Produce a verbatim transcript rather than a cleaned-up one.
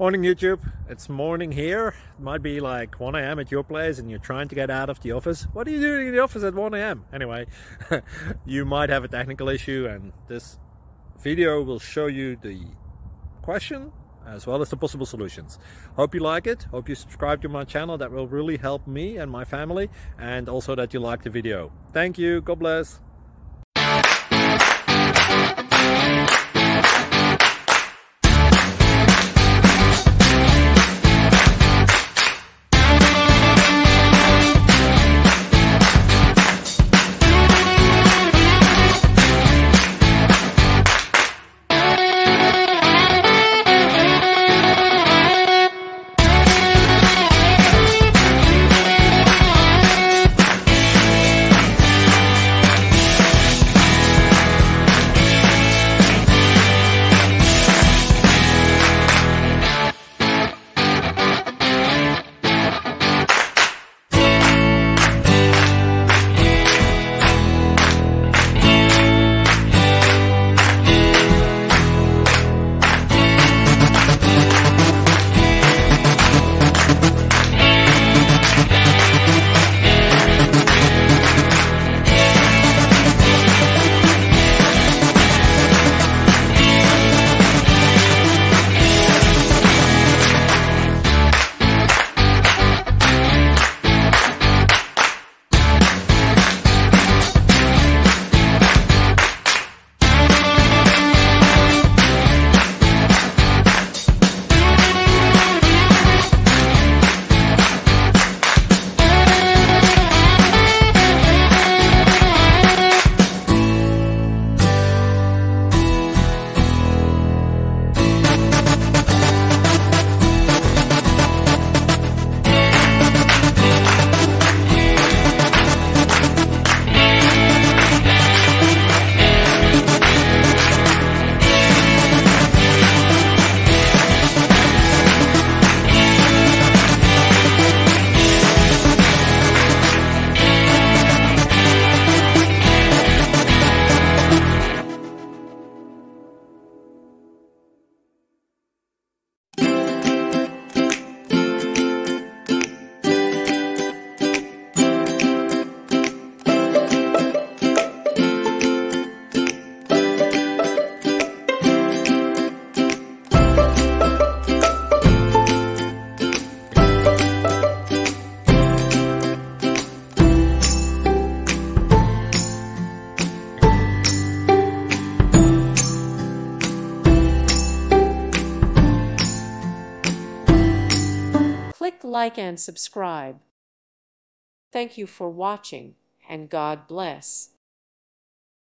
Morning YouTube, it's morning here. It might be like one A M at your place and you're trying to get out of the office. What are you doing in the office at one A M? Anyway, you might have a technical issue and this video will show you the question as well as the possible solutions. Hope you like it, hope you subscribe to my channel. That will really help me and my family, and also that you like the video. Thank you, God bless. Click like and subscribe. Thank you for watching, and God bless.